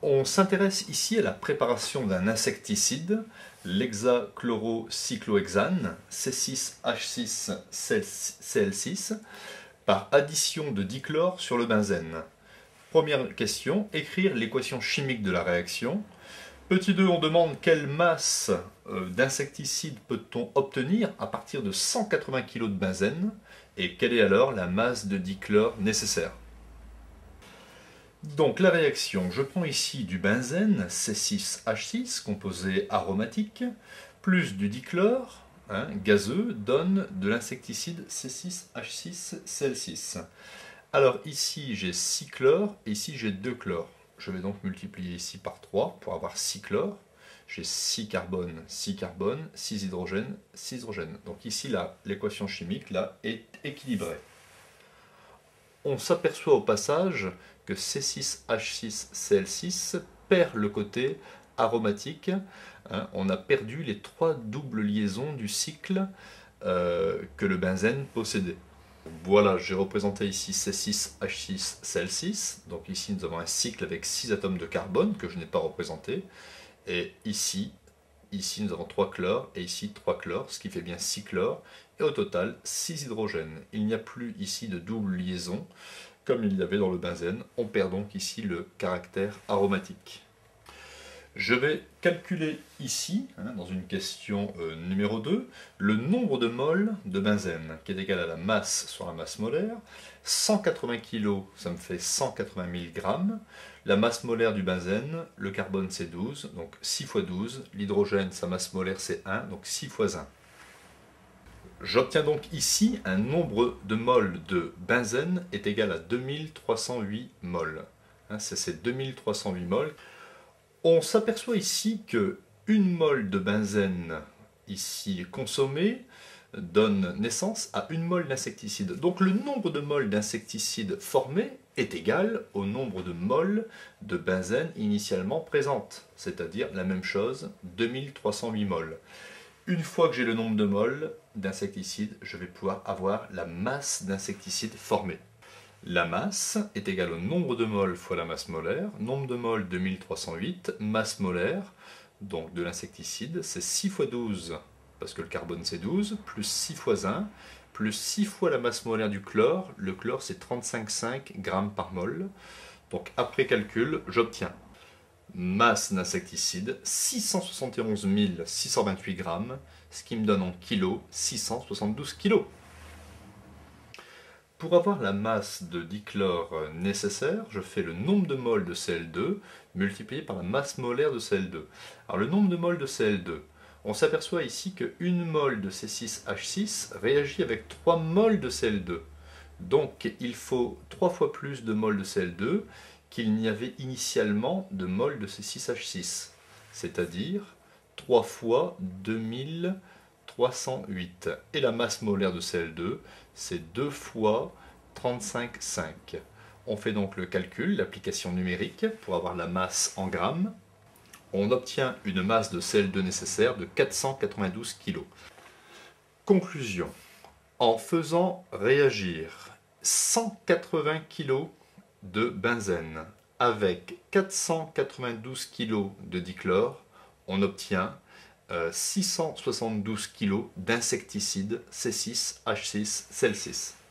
On s'intéresse ici à la préparation d'un insecticide, l'hexachlorocyclohexane C6H6Cl6, par addition de dichlore sur le benzène. Première question, écrire l'équation chimique de la réaction. Petit 2, on demande quelle masse d'insecticide peut-on obtenir à partir de 180 kg de benzène et quelle est alors la masse de dichlore nécessaire. Donc la réaction, je prends ici du benzène C6H6, composé aromatique, plus du dichlore, gazeux, donne de l'insecticide C6H6Cl6. Alors ici j'ai 6 chlores et ici j'ai 2 chlores. Je vais donc multiplier ici par 3 pour avoir 6 chlores. J'ai 6 carbone, 6 carbone, 6 hydrogène, 6 hydrogène. Donc ici l'équation chimique là, est équilibrée. On s'aperçoit au passage que C6H6Cl6 perd le côté aromatique. On a perdu les 3 doubles liaisons du cycle que le benzène possédait. Voilà, j'ai représenté ici C6H6Cl6. Donc ici nous avons un cycle avec 6 atomes de carbone que je n'ai pas représenté. Et ici nous avons 3 chlores et ici 3 chlores, ce qui fait bien 6 chlores. Et au total 6 hydrogènes. Il n'y a plus ici de double liaison comme il y avait dans le benzène. On perd donc ici le caractère aromatique. Je vais calculer ici, dans une question numéro 2, le nombre de moles de benzène, qui est égal à la masse sur la masse molaire. 180 kg, ça me fait 180 000 grammes. La masse molaire du benzène, le carbone c'est 12, donc 6 fois 12. L'hydrogène, sa masse molaire c'est 1, donc 6 fois 1. J'obtiens donc ici un nombre de moles de benzène est égal à 2308 moles. C'est ces 2308 moles. On s'aperçoit ici que 1 mol de benzène ici consommé donne naissance à 1 mol d'insecticide. Donc le nombre de moles d'insecticide formé est égal au nombre de moles de benzène initialement présentes, c'est-à-dire la même chose, 2308 moles. Une fois que j'ai le nombre de moles d'insecticide, je vais pouvoir avoir la masse d'insecticide formée. La masse est égale au nombre de moles fois la masse molaire. Nombre de moles 2308, masse molaire, donc de l'insecticide, c'est 6 fois 12, parce que le carbone c'est 12, plus 6 fois 1, plus 6 fois la masse molaire du chlore. Le chlore c'est 35,5 grammes par mol. Donc après calcul, j'obtiens masse d'insecticide 671 628 grammes, ce qui me donne en kilos 672 kilos. Pour avoir la masse de dichlore nécessaire, je fais le nombre de moles de Cl2 multiplié par la masse molaire de Cl2. Alors le nombre de moles de Cl2, on s'aperçoit ici que 1 mol de C6H6 réagit avec 3 moles de Cl2. Donc il faut 3 fois plus de moles de Cl2 qu'il n'y avait initialement de moles de C6H6, c'est-à-dire 3 fois 2308. Et la masse molaire de Cl2, c'est 2 fois 35,5. On fait donc le calcul, l'application numérique, pour avoir la masse en grammes. On obtient une masse de Cl2 nécessaire de 492 kg. Conclusion. En faisant réagir 180 kg de benzène avec 492 kg de dichlore, on obtient 672 kg d'insecticide C6H6Cl6.